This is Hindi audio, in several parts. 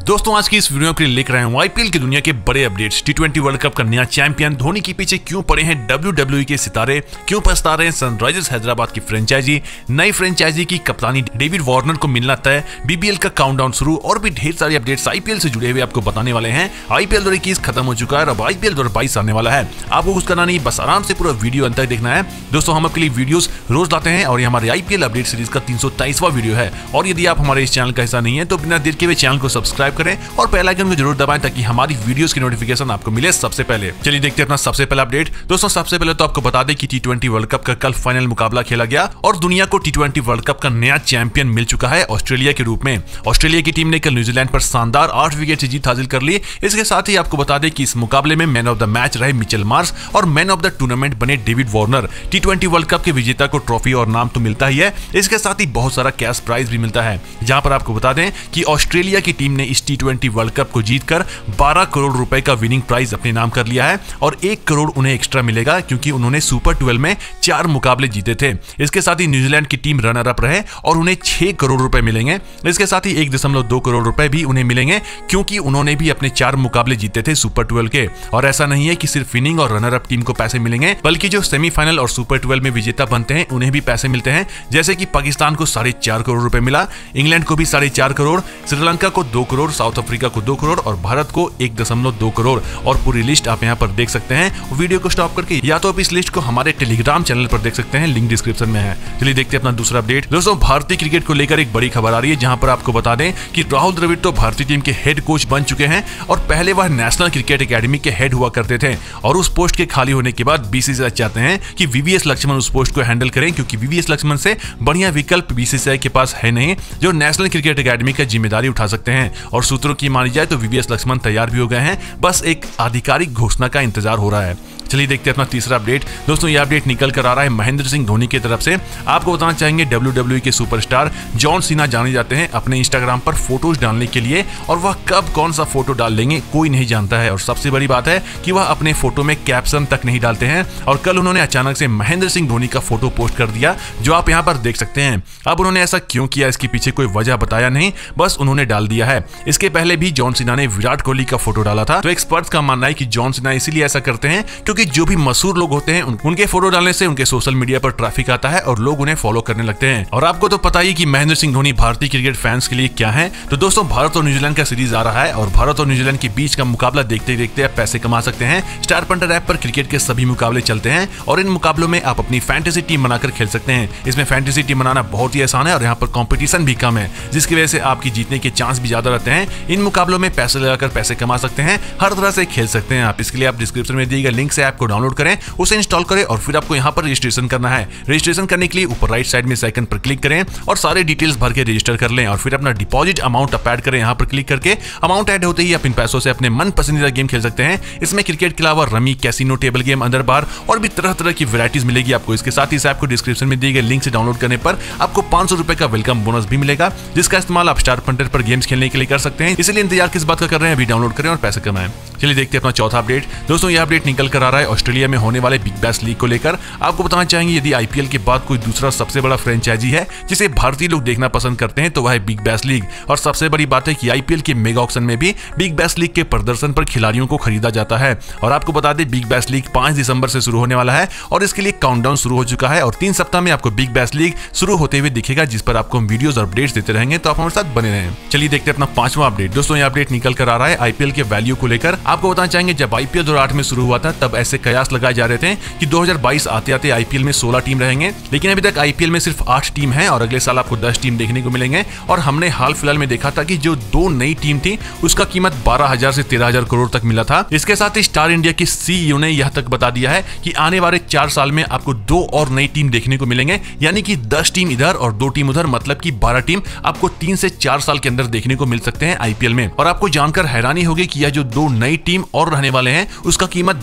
दोस्तों आज की इस वीडियो के लिए लेकर आए हूं आईपीएल की दुनिया के बड़े अपडेट्स। टी20 वर्ल्ड कप का नया चैंपियन धोनी के पीछे क्यों पड़े हैं WWE के सितारे, क्यों पछता रहे हैं सनराइजर्स हैदराबाद की फ्रेंचाइजी, नई फ्रेंचाइजी की कप्तानी डेविड वार्नर को मिलना तय, बीबीएल का काउंटडाउन शुरू और भी ढेर सारे अपडेट्स आईपीएल से जुड़े हुए आपको बताने वाले हैं। आईपीएल 2021 खत्म हो चुका है और अब आईपीएल 2022 आने वाला है। आपको कुछ करना नहीं, बस आराम से पूरा वीडियो अंत तक देखना है। दोस्तों हम आपके लिए वीडियोस रोज लाते हैं और ये हमारे आईपीएल अपडेट सीरीज का 323वां वीडियो है। और यदि आप हमारे इस चैनल का हिस्सा नहीं है तो बिना देर के हुए चैनल को सब्सक्राइब करें और बेल आइकन को जरूर दबाएं ताकि हमारी वीडियोस की नोटिफिकेशन आपको मिले सबसे पहले। चलिए देखते हैं अपना सबसे पहला अपडेट। दोस्तों सबसे पहले तो आपको बता दें कि टी20 वर्ल्ड कप का कल फाइनल मुकाबला खेला गया और दुनिया को टी20 वर्ल्ड कप का नया चैंपियन मिल चुका है ऑस्ट्रेलिया के रूप में। ऑस्ट्रेलिया की टीम ने कल न्यूजीलैंड पर शानदार 8 विकेट से जीत हासिल कर ली। इसके साथ ही आपको बता दें कि इस मुकाबले में मैन ऑफ द मैच रहे मिचेल मार्श और मैन ऑफ द टूर्नामेंट बने डेविड वार्नर। टी20 वर्ल्ड कप के विजेता को ट्रॉफी और नाम तो मिलता ही है, इसके साथ ही बहुत सारा कैश प्राइज भी मिलता है। जहां पर आपको बता दें कि ऑस्ट्रेलिया की टीम ने इस टी20 वर्ल्ड कप को जीतकर 12 करोड़ रुपए का विनिंग प्राइज अपने नाम कर लिया है और 1 करोड़ उन्हें एक्स्ट्रा मिलेगा क्योंकि उन्होंने सुपर 12 में 4 मुकाबले जीते थे। इसके साथ ही न्यूजीलैंड की टीम रनर अप रहे और उन्हें 6 करोड़ रुपए मिलेंगे। इसके साथ ही 1.2 करोड़ रुपए भी उन्हें मिलेंगे क्योंकि उन्होंने भी अपने 4 मुकाबले जीते थे सुपर 12 के। और ऐसा नहीं है कि सिर्फ विनिंग और रनर अप टीम को पैसे मिलेंगे, बल्कि जो सेमीफाइनल और सुपर 12 में विजेता बनते हैं उन्हें भी पैसे मिलते हैं। जैसे कि पाकिस्तान को 4.5 करोड़ रुपए मिला, इंग्लैंड को भी 4.5 करोड़, श्रीलंका को 2 करोड़, साउथ अफ्रीका को 2 करोड़ और भारत को 1.2 करोड़। और पूरी लिस्ट आप यहाँ पर देख सकते हैं वीडियो को स्टॉप करके, या तो आप इस लिस्ट को हमारे टेलीग्राम चैनल पर देख सकते हैं, लिंक डिस्क्रिप्शन में है। चलिए देखते हैं अपना दूसरा अपडेट। दोस्तों भारतीय क्रिकेट को लेकर एक बड़ी खबर आ रही है जहां पर आपको बता दें कि राहुल द्रविड़ तो भारतीय टीम के हेड कोच बन चुके हैं और पहले वह नेशनल क्रिकेट एकेडमी के हेड हुआ करते थे और उस पोस्ट के खाली होने के बाद बीसीसीआई चाहते हैं कि वीवीएस लक्ष्मण उस पोस्ट को हैंडल करें क्योंकि वीवीएस लक्ष्मण से बढ़िया विकल्प बीसीसीआई के पास है नहीं जो नेशनल क्रिकेट एकेडमी का जिम्मेदारी उठा सकते हैं। और सूत्रों की मानी जाए तो वीवीएस लक्ष्मण तैयार भी हो गए हैं, बस एक आधिकारिक घोषणा का इंतजार हो रहा है। चलिए देखते हैं अपना तीसरा अपडेट। दोस्तों ये अपडेट निकल कर आ रहा है महेंद्र सिंह धोनी की तरफ से। आपको बताना चाहेंगे WWE के सुपरस्टार जॉन सीना जाने जाते हैं अपने इंस्टाग्राम पर फोटोज डालने के लिए और वह कब कौन सा फोटो डाल लेंगे कोई नहीं जानता है। और सबसे बड़ी बात है कि वह अपने फोटो में कैप्शन तक नहीं डालते हैं और कल उन्होंने अचानक से महेंद्र सिंह धोनी का फोटो पोस्ट कर दिया जो आप यहाँ पर देख सकते हैं। अब उन्होंने ऐसा क्यों किया इसके पीछे कोई वजह बताया नहीं, बस उन्होंने डाल दिया है। इसके पहले भी जॉन सीना ने विराट कोहली का फोटो डाला था। तो एक्सपर्ट्स का मानना है कि जॉन सीना इसीलिए ऐसा करते हैं क्योंकि जो भी मशहूर लोग होते हैं उनके फोटो डालने से उनके सोशल मीडिया पर ट्रैफिक आता है और लोग उन्हें फॉलो करने लगते हैं। और आपको तो पता ही कि महेंद्र सिंह धोनी भारतीय क्रिकेट फैंस के लिए क्या है। तो दोस्तों भारत और न्यूजीलैंड का सीरीज आ रहा है और भारत और न्यूजीलैंड के बीच का मुकाबला देखते देखते आप पैसे कमा सकते हैं। स्टार पंटर ऐप पर क्रिकेट के सभी मुकाबले चलते हैं और इन मुकाबलों में आप अपनी फैंटेसी टीम बनाकर खेल सकते हैं। इसमें फैंटेसी टीम बनाना बहुत ही आसान है और यहाँ पर कॉम्पिटिशन भी कम है जिसकी वजह से आपकी जीतने के चांस भी ज्यादा रहते हैं। इन मुकाबलों में पैसे लगाकर पैसे कमा सकते हैं, हर तरह से खेल सकते हैं आप। इसके लिए आप डिस्क्रिप्शन में दिए गए लिंक से ऐप को डाउनलोड करें, उसे इंस्टॉल करें और फिर आपको यहाँ पर रजिस्ट्रेशन करना है। रजिस्ट्रेशन करने के लिए ऊपर राइट साइड में सेकंड पर क्लिक करें और सारे डिटेल्स भर के रजिस्टर कर लें और फिर अपना डिपॉजिट अमाउंट आप ऐड करें। यहाँ पर क्लिक करके अमाउंट ऐड होते ही आप इन पैसों से अपने मन पसंदीदा गेम खेल सकते हैं। इसमें क्रिकेट के अलावा रमी, कैसीनो, टेबल गेम, अंदर बार और भी तरह तरह की वैरायटीज मिलेगी आपको। इसके साथ ही इस ऐप को डिस्क्रिप्शन में दिए गए लिंक से डाउनलोड करने पर आपको 500 रुपए का वेलकम बोनस भी मिलेगा जिसका इस्तेमाल आप स्टार पंटर पर गेम्स खेलने के लिए कर सकते हैं। इसलिए इंतजार किस बात का कर रहे हैं, अभी डाउनलोड करें और पैसे कमाएं। चलिए देखते हैं अपना चौथा अपडेट। दोस्तों यह अपडेट निकल कर आ रहा है ऑस्ट्रेलिया में होने वाले बिग बैश लीग को लेकर। आपको बताना चाहेंगे यदि आईपीएल के बाद कोई दूसरा सबसे बड़ा फ्रेंचाइजी है जिसे भारतीय लोग देखना पसंद करते हैं तो वह है बिग बैश लीग। और सबसे बड़ी बात है कि आईपीएल के मेगा ऑक्शन में भी बिग बैश लीग के प्रदर्शन पर खिलाड़ियों को खरीदा जाता है। और आपको बता दें बिग बैश लीग 5 दिसंबर से शुरू होने वाला है और इसके लिए काउंटडाउन शुरू हो चुका है और 3 सप्ताह में आपको बिग बैश लीग शुरू होते हुए दिखेगा जिस पर आपको हम वीडियोस और अपडेट्स देते रहेंगे, तो आप हमारे साथ बने रहें। चलिए देखते हैं अपना 5वां अपडेट। दोस्तों यह अपडेट निकल कर आ रहा है आईपीएल के वैल्यू को लेकर। आपको बताना चाहेंगे जब आईपीएल 2008 में शुरू हुआ था तब ऐसे कयास लगाए जा रहे थे कि 2022 आते आते आईपीएल में 16 टीम रहेंगे, लेकिन अभी तक आईपीएल में सिर्फ 8 टीम हैं और अगले साल आपको 10 टीम देखने को मिलेंगे। और हमने हाल फिलहाल में देखा था कि जो 2 नई टीम थी उसका कीमत 12,000 से 13,000 करोड़ तक मिला था। इसके साथ ही स्टार इंडिया की सीईओ ने यह तक बता दिया है कि आने वाले 4 साल में आपको 2 और नई टीम देखने को मिलेंगे, यानी कि 10 टीम इधर और 2 टीम उधर, मतलब कि 12 टीम आपको 3 से 4 साल के अंदर देखने को मिल सकते हैं आईपीएल में। और आपको जानकर हैरानी होगी कि यह जो 2 नई टीम और रहने वाले हैं उसका कीमत 12,000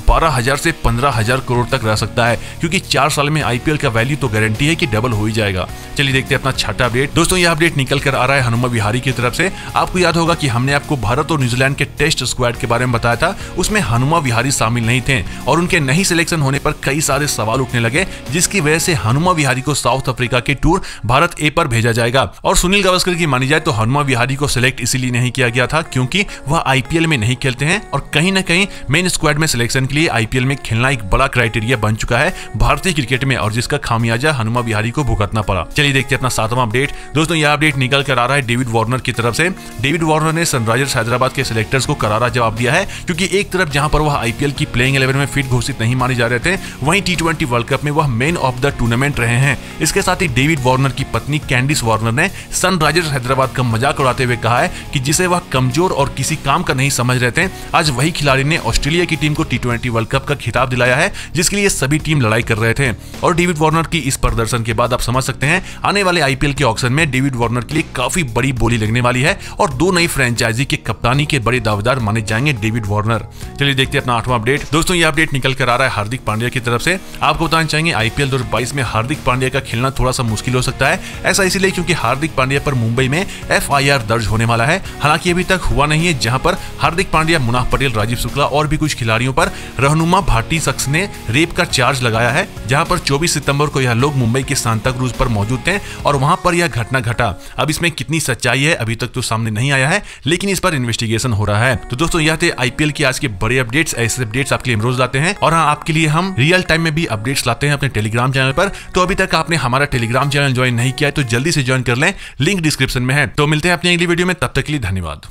10,000 से 15,000 करोड़ तक रह सकता है, क्योंकि 4 साल में आईपीएल का वैल्यू तो गारंटी है कि डबल हो ही जाएगा। चलिए देखते हैं अपना छठा अपडेट। दोस्तों यह अपडेट निकल कर आ रहा है हनुमा विहारी की तरफ से। आपको याद होगा कि हमने आपको भारत और न्यूजीलैंड के टेस्ट स्क्वाड के बारे में बताया था, उसमें हनुमा विहारी शामिल नहीं थे और उनके नहीं सिलेक्शन होने पर कई सारे सवाल उठने लगे, जिसकी वजह से हनुमा विहारी को साउथ अफ्रीका के टूर भारत ए पर भेजा जाएगा। और सुनील गावस्कर की मानी जाए तो हनुमा विहारी को सिलेक्ट इसीलिए नहीं किया गया था क्योंकि वह आईपीएल में नहीं खेलते हैं और कहीं ना कहीं मेन स्क्वाड में सिलेक्शन के लिए आईपीएल में खेलना एक बड़ा क्राइटेरिया बन चुका है भारतीय क्रिकेट में, और जिसका खामियाजा हनुमा विहारी को भुगतना पड़ा। चलिए देखते हैं अपना 7वां अपडेट। दोस्तों यह अपडेट निकल कर आ रहा है डेविड वार्नर की तरफ से। डेविड वार्नर ने सनराइजर्स हैदराबाद के सिलेक्टर्स को करारा जवाब दिया है, क्योंकि एक तरफ जहां पर वह आईपीएल की प्लेइंग 11 में फिट घोषित नहीं माने जा रहे थे, वहीं T20 वर्ल्ड कप में वह मैन ऑफ द टूर्नामेंट रहे हैं। इसके साथ ही डेविड वार्नर की पत्नी कैंडिस वार्नर ने सनराइजर्स हैदराबाद का मजाक उड़ाते हुए कहा है कि जिसे वह कमजोर और किसी काम का नहीं समझ रहे थे, आज वही खिलाड़ी ने ऑस्ट्रेलिया की टीम को T20 वर्ल्ड कप का खिताब दिलाया है, जिसके लिए सभी टीम लड़ाई कर रहे थे। और डेविड वार्नर की इस प्रदर्शन के बाद आप समझ सकते हैं आने वाले आईपीएल के ऑक्शन में डेविड वार्नर के लिए काफी बड़ी बोली लगने वाली है और 2 नई फ्रेंचाइजी के कप्तानी के बड़े दावेदार माने जाएंगे डेविड वार्नर। चलिए देखते हैं अपना 8वां अपडेट। दोस्तों ये अपडेट निकल कर आ रहा है हार्दिक पांड्या की तरफ से। आपको बताना चाहेंगे आईपीएल 2022 में हार्दिक पांड्या का खेलना थोड़ा सा मुश्किल हो सकता है। ऐसा इसलिए क्योंकि हार्दिक पांड्या पर मुंबई में FIR दर्ज होने वाला है। हालांकि अभी तक हुआ नहीं है, जहां पर हार्दिक पांड्या, मुनाफ पटेल, राजीव शुक्ला और भी कुछ खिलाड़ियों पर रहनुमा भाटी शख्स ने रेप का चार्ज लगाया है, जहां पर 24 सितंबर को यह लोग मुंबई के सांता क्रूज पर मौजूद थे और वहां पर यह घटना घटा। अब इसमें कितनी सच्चाई है अभी तक तो सामने नहीं आया है, लेकिन इस पर इन्वेस्टिगेशन हो रहा है। तो दोस्तों यह थे आईपीएल के आज के बड़े अपडेट्स। ऐसे अपडेट्स आपके लिए हम रोज लाते हैं और हाँ, आपके लिए हम रियल टाइम में भी अपडेट्स लाते हैं अपने टेलीग्राम चैनल पर। तो अभी तक आपने हमारा टेलीग्राम चैनल ज्वाइन नहीं किया है तो जल्दी से ज्वाइन कर लें, लिंक डिस्क्रिप्शन में है। तो मिलते हैं अपनी अगली वीडियो में, तब तक के लिए धन्यवाद।